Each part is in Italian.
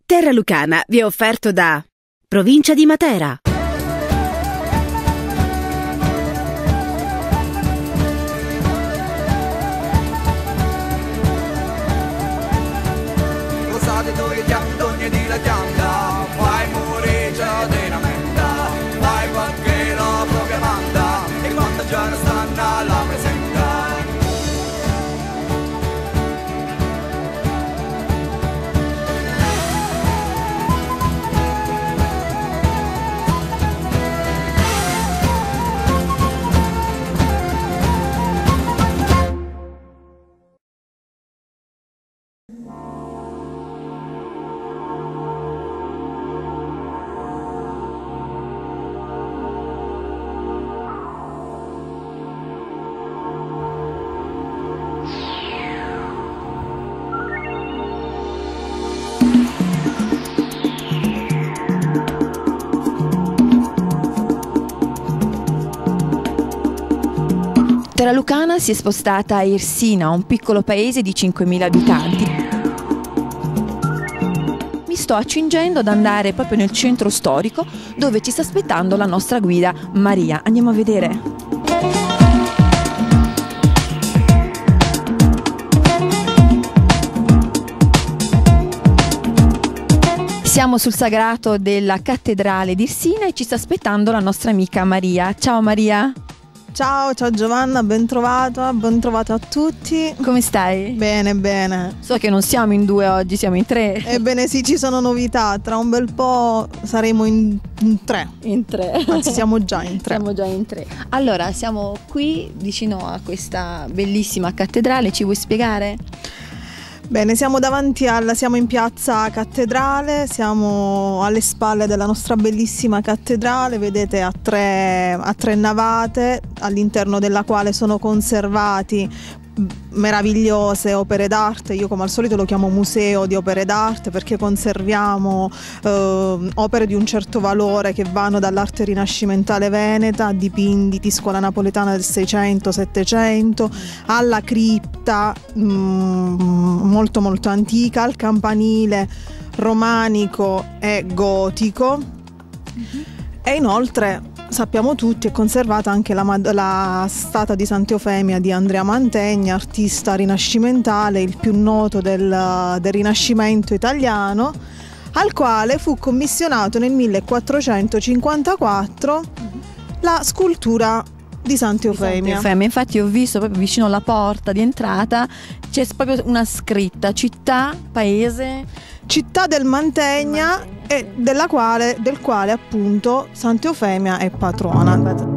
Terra Lucana vi è offerto da Provincia di Matera. Rosate dove piantogne di la pianta, fai morire già della menta, fai qualche la propria manda, e quando già non stanno la presenta. Terra Lucana si è spostata a Irsina, un piccolo paese di 5.000 abitanti. Mi sto accingendo ad andare proprio nel centro storico dove ci sta aspettando la nostra guida Maria. Andiamo a vedere. Siamo sul sagrato della cattedrale di Irsina e ci sta aspettando la nostra amica Maria. Ciao Maria! Ciao Giovanna, ben trovata a tutti. Come stai? Bene, bene. So che non siamo in due oggi, siamo in tre. Ebbene sì, ci sono novità, tra un bel po' saremo in tre. In tre. Anzi, siamo già in tre. Siamo già in tre. Allora, siamo qui vicino a questa bellissima cattedrale, ci vuoi spiegare? Bene, siamo in piazza Cattedrale, siamo alle spalle della nostra bellissima cattedrale, vedete a tre navate, all'interno della quale sono conservati meravigliose opere d'arte. Io come al solito lo chiamo museo di opere d'arte perché conserviamo opere di un certo valore che vanno dall'arte rinascimentale veneta, dipinti di scuola napoletana del 600-700, alla cripta molto molto antica, al campanile romanico e gotico. E inoltre sappiamo tutti è conservata anche la statua di Santa Eufemia di Andrea Mantegna, artista rinascimentale, il più noto del Rinascimento italiano, al quale fu commissionato nel 1454 la scultura di Santa Eufemia. Infatti ho visto proprio vicino alla porta di entrata c'è proprio una scritta: città, paese... Città del Mantegna e del quale appunto Santa Eufemia è patrona.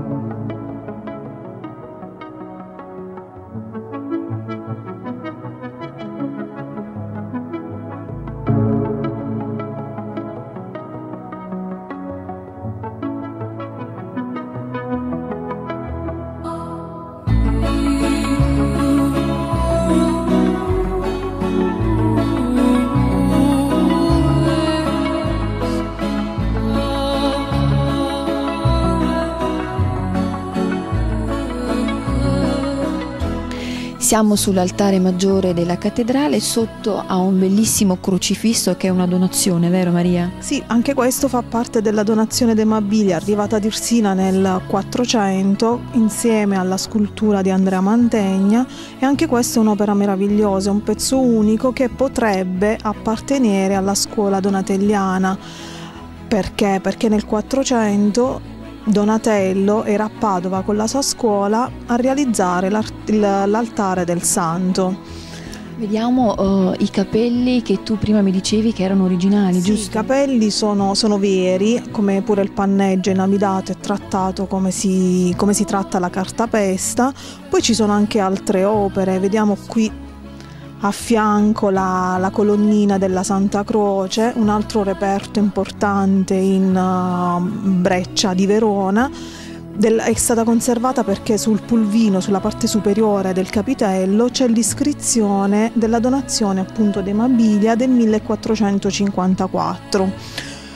Siamo sull'altare maggiore della cattedrale, sotto a un bellissimo crocifisso che è una donazione, vero Maria? Sì, anche questo fa parte della donazione dei Mabili, arrivata ad Irsina nel 400 insieme alla scultura di Andrea Mantegna, e anche questa è un'opera meravigliosa, un pezzo unico che potrebbe appartenere alla scuola donatelliana. Perché? Perché nel 400 Donatello era a Padova con la sua scuola a realizzare l'altare del santo. Vediamo i capelli che tu prima mi dicevi che erano originali, sì, giusto? I capelli sono veri, come pure il panneggio inamidato e trattato come si tratta la cartapesta. Poi ci sono anche altre opere, vediamo qui a fianco la colonnina della Santa Croce, un altro reperto importante in breccia di Verona. È stata conservata perché sul pulvino, sulla parte superiore del capitello, c'è l'iscrizione della donazione appunto dei Mabilia del 1454.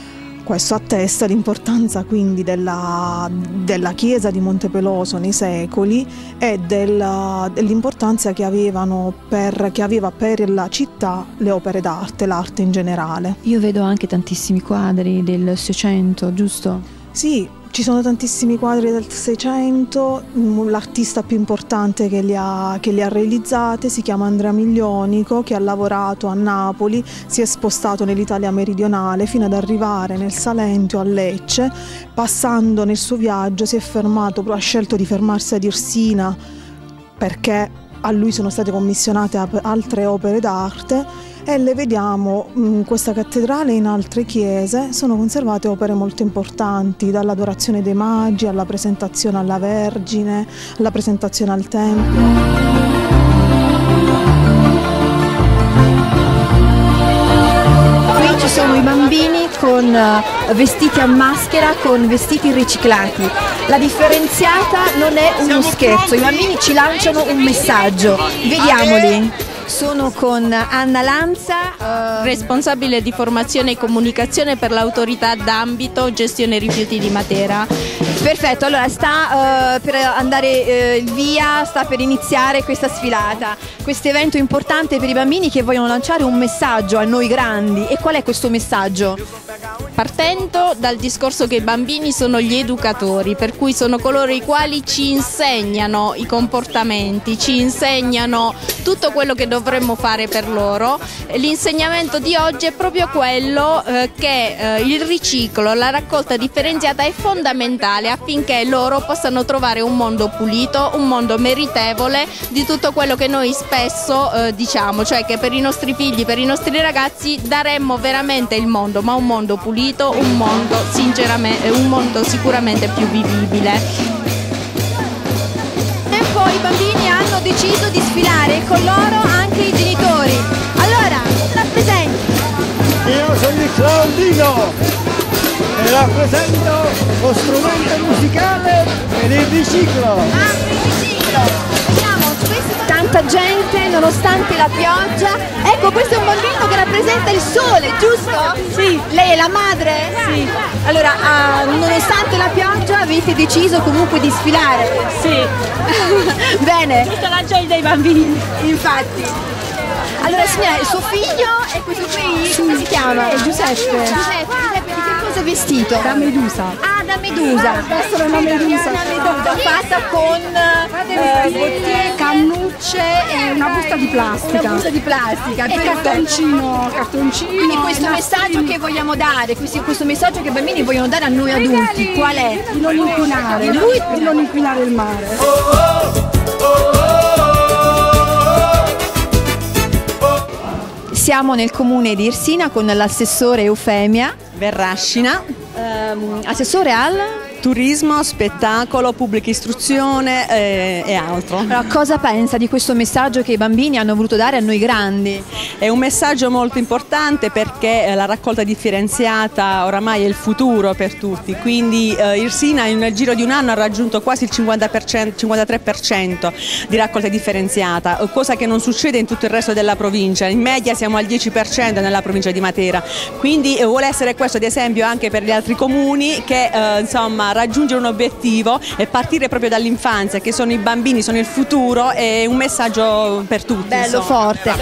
Questo attesta l'importanza quindi della chiesa di Montepeloso nei secoli e dell'importanza che aveva per la città le opere d'arte, l'arte in generale. Io vedo anche tantissimi quadri del Seicento, giusto? Sì, ci sono tantissimi quadri del Seicento, l'artista più importante che li ha realizzati si chiama Andrea Miglionico, che ha lavorato a Napoli, si è spostato nell'Italia meridionale fino ad arrivare nel Salento a Lecce, passando nel suo viaggio ha scelto di fermarsi ad Irsina perché a lui sono state commissionate altre opere d'arte e le vediamo in questa cattedrale e in altre chiese. Sono conservate opere molto importanti, dall'adorazione dei magi alla presentazione alla Vergine, alla presentazione al Tempio. Qui ci sono i bambini con vestiti a maschera, con vestiti riciclati. La differenziata non è uno scherzo, i bambini ci lanciano un messaggio. Vediamoli. Sono con Anna Lanza, responsabile di formazione e comunicazione per l'autorità d'ambito gestione rifiuti di Matera. Perfetto, allora sta per andare via, sta per iniziare questa sfilata, questo evento importante per i bambini che vogliono lanciare un messaggio a noi grandi. E qual è questo messaggio? Partendo dal discorso che i bambini sono gli educatori, per cui sono coloro i quali ci insegnano i comportamenti, ci insegnano tutto quello che dovremmo fare per loro. L'insegnamento di oggi è proprio quello che il riciclo, la raccolta differenziata è fondamentale affinché loro possano trovare un mondo pulito, un mondo meritevole di tutto quello che noi spesso diciamo, cioè che per i nostri figli, per i nostri ragazzi daremmo veramente il mondo, ma un mondo pulito, un mondo sicuramente più vivibile. E poi i bambini hanno deciso di sfilare con loro anche i genitori. Allora, rappresenti. Io sono il Claudino e rappresento lo strumento musicale ed il riciclo. Vediamo, tanta gente nonostante la pioggia. Ecco, questo è un bambino che rappresenta il sole, giusto? Sì. Lei è la madre? Sì. Allora, nonostante la pioggia avete deciso comunque di sfilare? Sì. Bene. Tutta la gioia dei bambini. Infatti. Allora signora, il suo figlio è questo qui? Sì. Come si chiama? Giuseppe. Giuseppe, di che cosa è vestito? Da Medusa. Ah, da Medusa. Essere una Medusa. Una Medusa fatta con bottiglie, cannucce e una busta di plastica. Una busta di plastica. E cartoncino. Quindi questo messaggio che vogliamo dare, questo messaggio che i bambini vogliono dare a noi adulti, qual è? Di non inquinare. Di non inquinare il mare. Siamo nel comune di Irsina con l'assessore Eufemia Verrascina, assessore al turismo, spettacolo, pubblica istruzione e altro. Allora, cosa pensa di questo messaggio che i bambini hanno voluto dare a noi grandi? È un messaggio molto importante perché la raccolta differenziata oramai è il futuro per tutti, quindi Irsina nel giro di un anno ha raggiunto quasi il 53% di raccolta differenziata, cosa che non succede in tutto il resto della provincia. In media siamo al 10% nella provincia di Matera, quindi vuole essere questo di esempio anche per gli altri comuni che insomma raggiungere un obiettivo e partire proprio dall'infanzia, che sono i bambini, sono il futuro, è un messaggio per tutti. Bello, insomma. forte.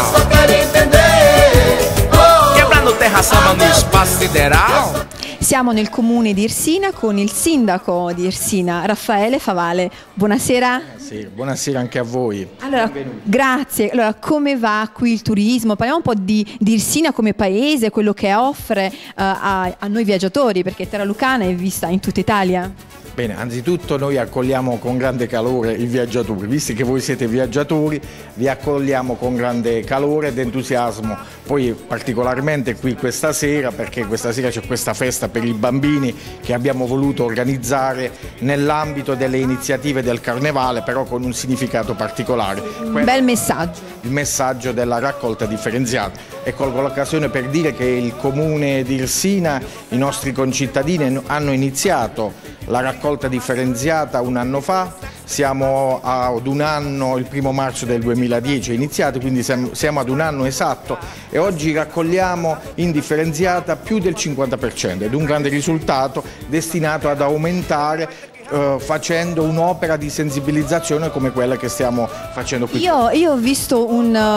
Quebrando terra samba no espaço sideral. Siamo nel comune di Irsina con il sindaco di Irsina, Raffaele Favale. Buonasera. Sì, buonasera anche a voi. Allora, grazie. Allora, come va qui il turismo? Parliamo un po' di Irsina come paese, quello che offre a noi viaggiatori, perché Terra Lucana è vista in tutta Italia. Bene, anzitutto noi accogliamo con grande calore i viaggiatori, visto che voi siete viaggiatori, vi accogliamo con grande calore ed entusiasmo, poi particolarmente qui questa sera, perché questa sera c'è questa festa per i bambini che abbiamo voluto organizzare nell'ambito delle iniziative del Carnevale, però con un significato particolare. Un bel messaggio. Il messaggio della raccolta differenziata. E colgo l'occasione per dire che il comune di Irsina, i nostri concittadini hanno iniziato la raccolta differenziata un anno fa, siamo ad un anno, il 1° marzo del 2010 è iniziato, quindi siamo ad un anno esatto e oggi raccogliamo in differenziata più del 50% ed è un grande risultato destinato ad aumentare facendo un'opera di sensibilizzazione come quella che stiamo facendo qui. Io ho visto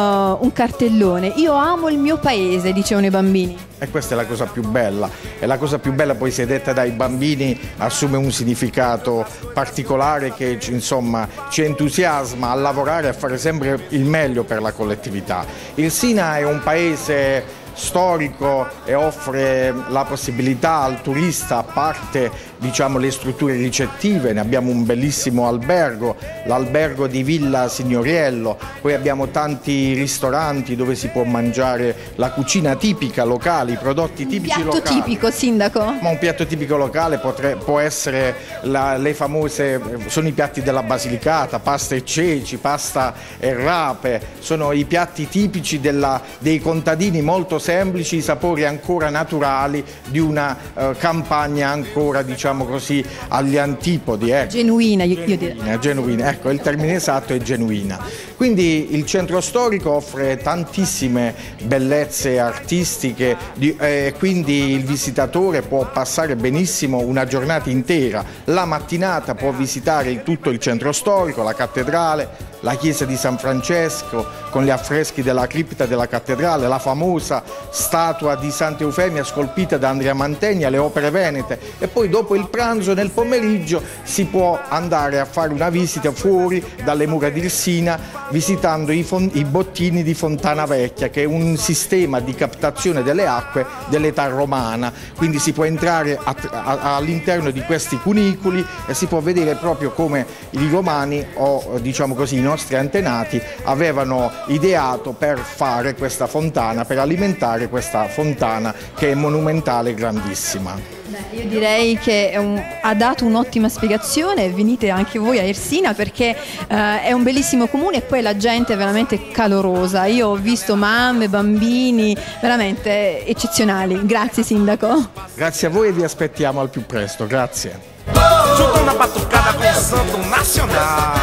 un cartellone, io amo il mio paese, dicevano i bambini. E questa è la cosa più bella, e la cosa più bella poi se detta dai bambini assume un significato particolare che insomma ci entusiasma a lavorare e a fare sempre il meglio per la collettività. Il Sina è un paese storico e offre la possibilità al turista, a parte diciamo le strutture ricettive, ne abbiamo un bellissimo albergo, l'albergo di Villa Signoriello, poi abbiamo tanti ristoranti dove si può mangiare la cucina tipica locale, i prodotti tipici locali. Un piatto tipico, sindaco? Ma un piatto tipico locale può essere le famose, sono i piatti della Basilicata, pasta e ceci, pasta e rape, sono i piatti tipici dei contadini molto semplici, i sapori ancora naturali di una campagna ancora diciamo così agli antipodi. Genuina, io direi. Genuina, ecco, il termine esatto è genuina. Quindi il centro storico offre tantissime bellezze artistiche e quindi il visitatore può passare benissimo una giornata intera. La mattinata può visitare tutto il centro storico, la cattedrale, la chiesa di San Francesco con gli affreschi della cripta della cattedrale, la famosa statua di Santa Eufemia scolpita da Andrea Mantegna, le opere venete e poi dopo il pranzo nel pomeriggio si può andare a fare una visita fuori dalle mura di Irsina visitando i bottini di Fontana Vecchia, che è un sistema di captazione delle acque dell'età romana, quindi si può entrare all'interno di questi cunicoli e si può vedere proprio come i romani o diciamo così i nostri antenati avevano ideato per fare questa fontana, per alimentare questa fontana che è monumentale e grandissima. Io direi che ha dato un'ottima spiegazione, venite anche voi a Irsina perché è un bellissimo comune e poi la gente è veramente calorosa, io ho visto mamme, bambini veramente eccezionali, grazie sindaco. Grazie a voi e vi aspettiamo al più presto, grazie. Junto na batucada com Santo Nacional,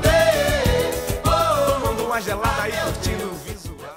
tomando uma gelada e curtindo o visual,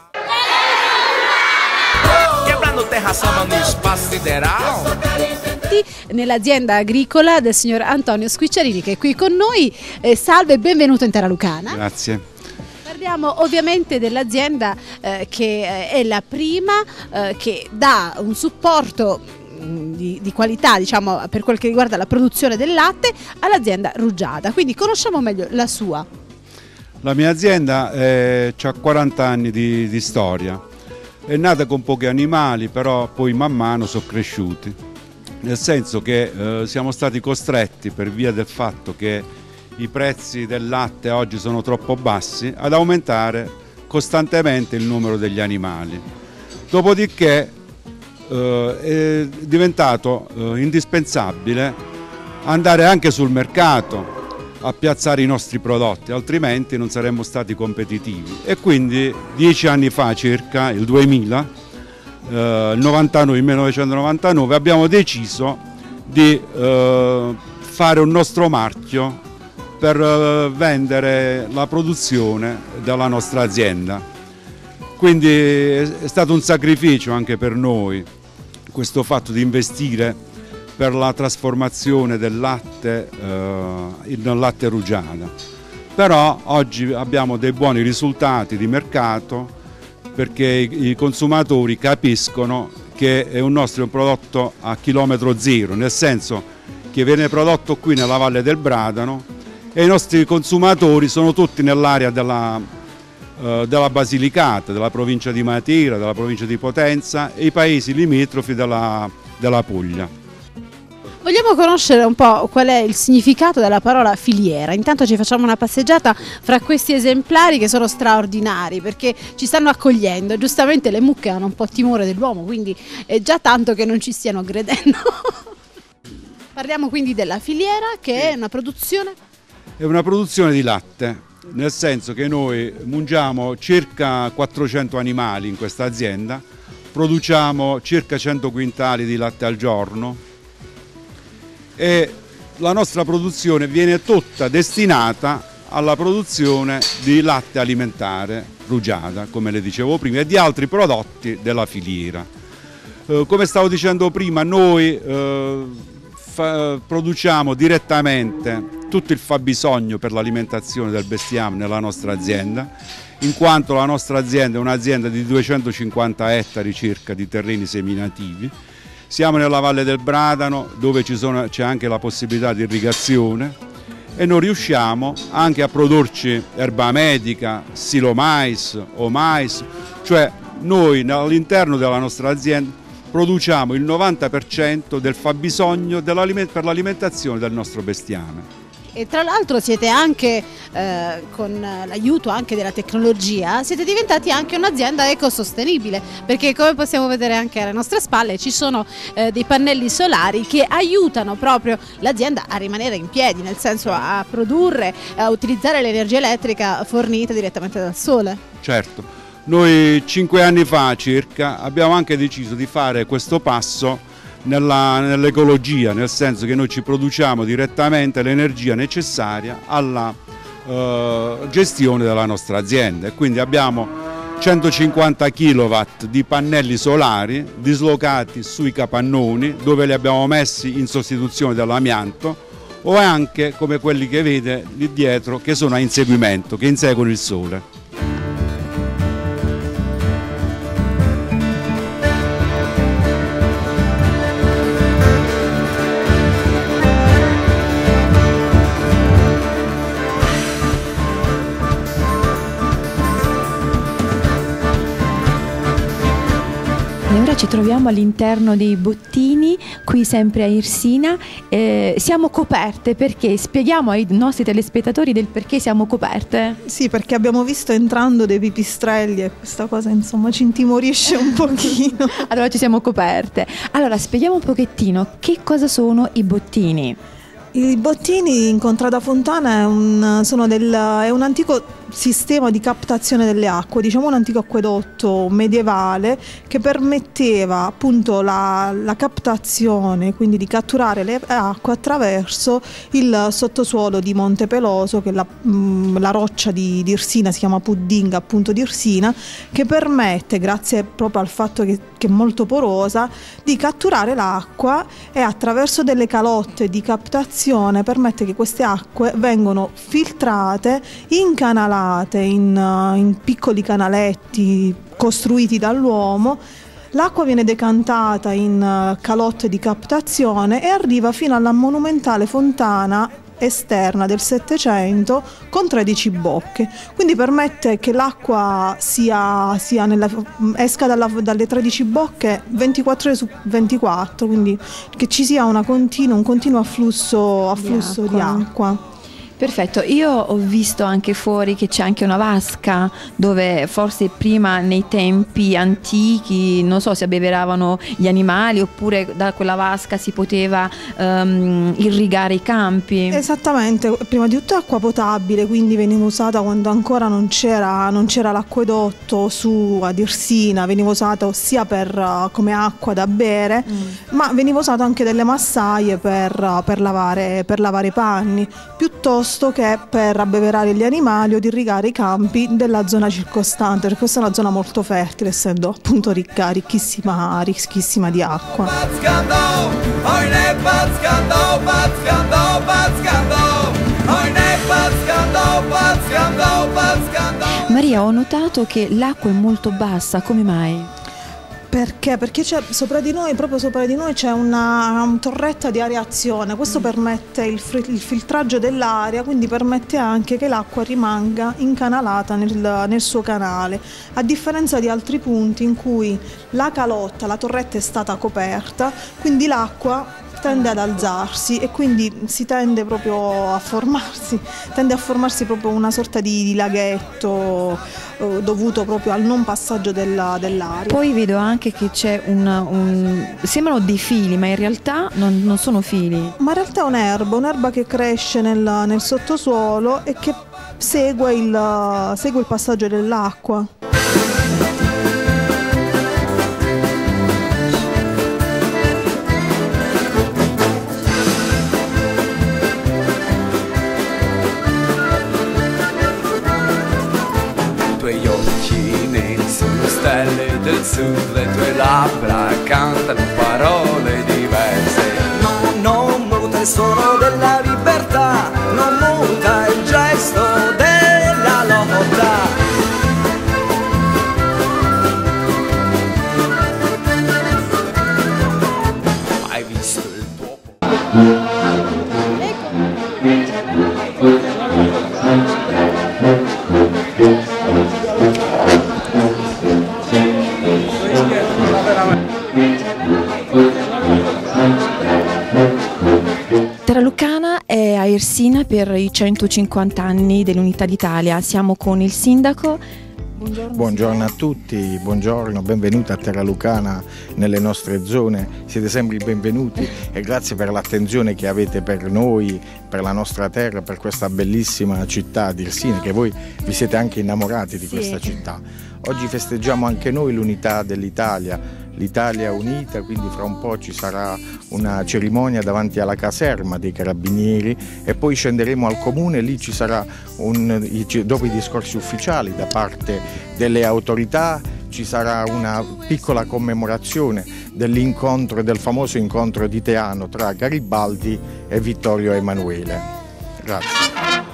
quebrando terra samba no espaço sideral. Nell'azienda agricola del signor Antonio Squicciarini che è qui con noi. Salve e benvenuto in Terra Lucana. Grazie. Parliamo ovviamente dell'azienda che è la prima che dà un supporto di qualità, diciamo, per quel che riguarda la produzione del latte all'azienda Rugiada, quindi conosciamo meglio la sua. La mia azienda ha 40 anni di storia, è nata con pochi animali, però poi man mano sono cresciuti, nel senso che siamo stati costretti, per via del fatto che i prezzi del latte oggi sono troppo bassi, ad aumentare costantemente il numero degli animali. Dopodiché è diventato indispensabile andare anche sul mercato a piazzare i nostri prodotti, altrimenti non saremmo stati competitivi. E quindi 10 anni fa circa, il 2000, il 1999, abbiamo deciso di fare un nostro marchio per vendere la produzione della nostra azienda. Quindi è stato un sacrificio anche per noi questo fatto di investire per la trasformazione del latte in latte Rugiada. Però oggi abbiamo dei buoni risultati di mercato perché i consumatori capiscono che è un nostro prodotto a chilometro zero, nel senso che viene prodotto qui nella Valle del Bradano e i nostri consumatori sono tutti nell'area della Basilicata, della provincia di Matera, della provincia di Potenza e i paesi limitrofi della Puglia. Vogliamo conoscere un po' qual è il significato della parola filiera. Intanto ci facciamo una passeggiata fra questi esemplari che sono straordinari perché ci stanno accogliendo. Giustamente le mucche hanno un po' timore dell'uomo, quindi è già tanto che non ci stiano aggredendo. Parliamo quindi della filiera, che è una produzione? È una produzione di latte, nel senso che noi mungiamo circa 400 animali in questa azienda, produciamo circa 100 quintali di latte al giorno e la nostra produzione viene tutta destinata alla produzione di latte alimentare rugiada, come le dicevo prima, e di altri prodotti della filiera. Come stavo dicendo prima, noi produciamo direttamente tutto il fabbisogno per l'alimentazione del bestiame nella nostra azienda, in quanto la nostra azienda è un'azienda di 250 ettari circa di terreni seminativi. Siamo nella Valle del Bradano, dove c'è anche la possibilità di irrigazione, e noi riusciamo anche a produrci erba medica, silomais o mais, cioè noi all'interno della nostra azienda produciamo il 90% del fabbisogno per l'alimentazione del nostro bestiame. E tra l'altro siete anche, con l'aiuto anche della tecnologia, siete diventati anche un'azienda ecosostenibile, perché come possiamo vedere anche alle nostre spalle ci sono dei pannelli solari che aiutano proprio l'azienda a rimanere in piedi, nel senso a produrre, a utilizzare l'energia elettrica fornita direttamente dal sole. Certo, noi 5 anni fa circa abbiamo anche deciso di fare questo passo nell'ecologia, nel senso che noi ci produciamo direttamente l'energia necessaria alla gestione della nostra azienda, e quindi abbiamo 150 kW di pannelli solari dislocati sui capannoni, dove li abbiamo messi in sostituzione dell'amianto, o anche come quelli che vede lì dietro, che sono a inseguimento, che inseguono il sole. E ora ci troviamo all'interno dei bottini, qui sempre a Irsina. Siamo coperte perché? Spieghiamo ai nostri telespettatori del perché siamo coperte. Sì, perché abbiamo visto entrando dei pipistrelli e questa cosa insomma ci intimorisce un pochino. Allora ci siamo coperte. Allora spieghiamo un pochettino che cosa sono i bottini. I bottini in Contrada Fontana è un antico sistema di captazione delle acque, diciamo un antico acquedotto medievale che permetteva appunto la captazione, quindi di catturare le acque attraverso il sottosuolo di Monte Peloso, che è la roccia di Irsina, si chiama pudding appunto di Irsina, che permette, grazie proprio al fatto che è molto porosa, di catturare l'acqua, e attraverso delle calotte di captazione permette che queste acque vengano filtrate, incanalate in piccoli canaletti costruiti dall'uomo. L'acqua viene decantata in calotte di captazione e arriva fino alla monumentale fontana esterna del Settecento con 13 bocche, quindi permette che l'acqua esca dalle 13 bocche 24 ore su 24, quindi che ci sia un continuo afflusso di acqua. Perfetto, io ho visto anche fuori che c'è anche una vasca dove forse prima nei tempi antichi, non so, si abbeveravano gli animali, oppure da quella vasca si poteva irrigare i campi. Esattamente, prima di tutto acqua potabile, quindi veniva usata quando ancora non c'era l'acquedotto su ad Irsina, veniva usato sia come acqua da bere, ma veniva usato anche delle massaie per lavare i panni, piuttosto che per abbeverare gli animali o di irrigare i campi della zona circostante, perché questa è una zona molto fertile, essendo appunto ricchissima di acqua. Maria, ho notato che l'acqua è molto bassa, come mai? Perché? Perché proprio sopra di noi c'è una torretta di areazione, questo permette il filtraggio dell'aria, quindi permette anche che l'acqua rimanga incanalata nel suo canale, a differenza di altri punti in cui la torretta è stata coperta, quindi l'acqua tende ad alzarsi e quindi si tende proprio a formarsi proprio una sorta di laghetto dovuto proprio al non passaggio dell'aria. Poi vedo anche che c'è sembrano dei fili, ma in realtà non sono fili. Ma in realtà è un'erba che cresce nel sottosuolo e che segue il passaggio dell'acqua. sulle tue labbra cantano parole diverse. No, non muta il suono della libertà, non muta il gesto della lotta. Hai visto il tuo Terra Lucana è a Irsina per i 150 anni dell'Unità d'Italia. Siamo con il sindaco. Buongiorno a tutti, buongiorno, benvenuti a Terra Lucana nelle nostre zone, siete sempre i benvenuti e grazie per l'attenzione che avete per noi, per la nostra terra, per questa bellissima città di Irsina, che voi vi siete anche innamorati di questa città. Oggi festeggiamo anche noi l'unità dell'Italia, l'Italia unita, quindi fra un po' ci sarà una cerimonia davanti alla caserma dei Carabinieri e poi scenderemo al comune, lì ci sarà dopo i discorsi ufficiali da parte delle autorità, ci sarà una piccola commemorazione dell'incontro, del famoso incontro di Teano tra Garibaldi e Vittorio Emanuele. Grazie.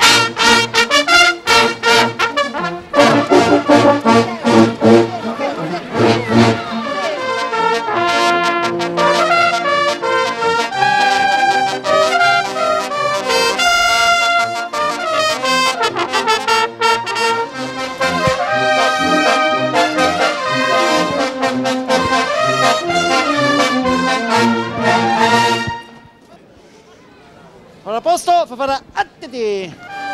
Allora, posto, fa fare attenti.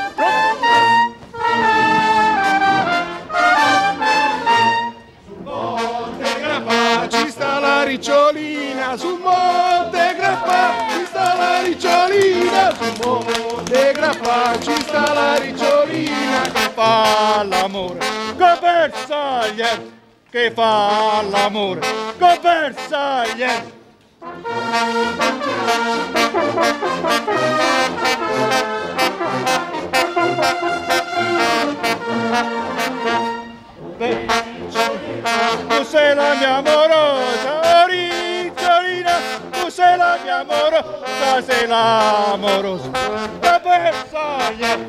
Su Monte Grappa ci sta la ricciolina, su Monte Grappa ci sta la ricciolina, su Monte Grappa ci sta la ricciolina che fa l'amore con Bersaglier, che fa l'amore con Bersaglier. Tu sei la mia amorosa, ricciolina, tu sei la mia amorosa, sei l'amorosa da Versailles.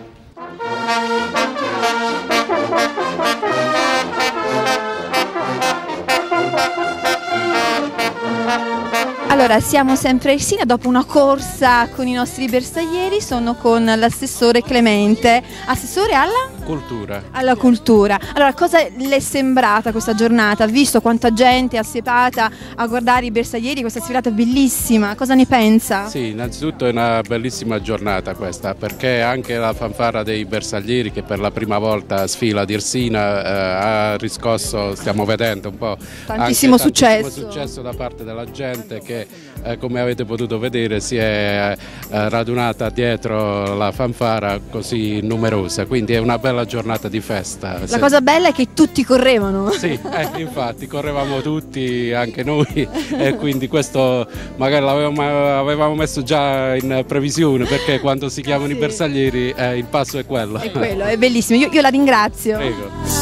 Allora, siamo sempre a Irsina dopo una corsa con i nostri bersaglieri, sono con l'assessore Clemente. Assessore alla? Cultura. Alla cultura. Allora, cosa le è sembrata questa giornata? Visto quanta gente è assiepata a guardare i bersaglieri, questa sfilata bellissima, cosa ne pensa? Sì, innanzitutto è una bellissima giornata questa, perché anche la fanfara dei bersaglieri che per la prima volta sfila ad Irsina ha riscosso, stiamo vedendo un po' tantissimo successo da parte della gente che come avete potuto vedere si è radunata dietro la fanfara così numerosa, quindi è una bella giornata di festa. La cosa bella è che tutti correvano. Sì, infatti correvamo tutti, anche noi, e quindi questo magari l'avevamo messo già in previsione, perché quando si chiamano i bersaglieri il passo è quello. È quello, è bellissimo, io la ringrazio. Prego.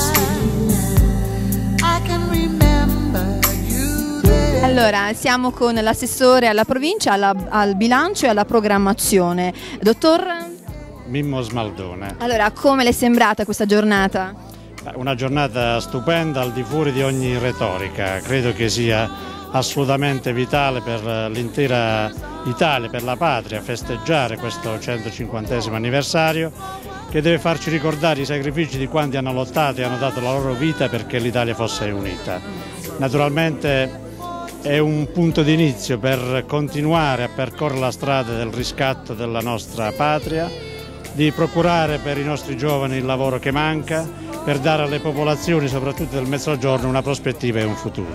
Allora, siamo con l'assessore alla provincia, al bilancio e alla programmazione. Dottor Mimmo Smaldone. Allora, come le è sembrata questa giornata? Una giornata stupenda, al di fuori di ogni retorica. Credo che sia assolutamente vitale per l'intera Italia, per la patria, festeggiare questo 150° anniversario, che deve farci ricordare i sacrifici di quanti hanno lottato e hanno dato la loro vita perché l'Italia fosse unita. Naturalmente è un punto di inizio per continuare a percorrere la strada del riscatto della nostra patria, di procurare per i nostri giovani il lavoro che manca, per dare alle popolazioni, soprattutto del Mezzogiorno, una prospettiva e un futuro.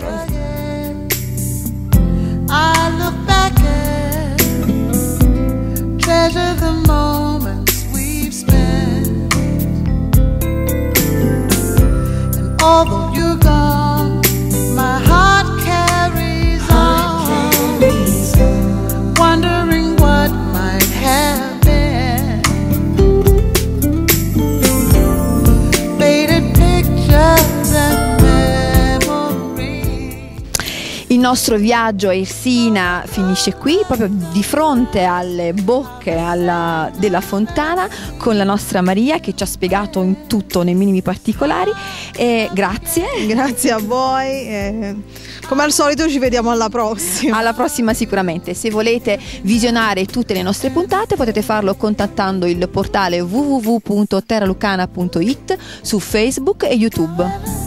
I look back and treasure the moments we've spent, and although you're gone, my heart carries on, wondering what might have been. Faded pictures and memories. Il nostro viaggio a Irsina finisce qui, proprio di fronte alle bocche della fontana, con la nostra Maria che ci ha spiegato in tutto, nei minimi particolari. E grazie. Grazie a voi. Come al solito ci vediamo alla prossima. Alla prossima sicuramente. Se volete visionare tutte le nostre puntate potete farlo contattando il portale www.terralucana.it su Facebook e YouTube.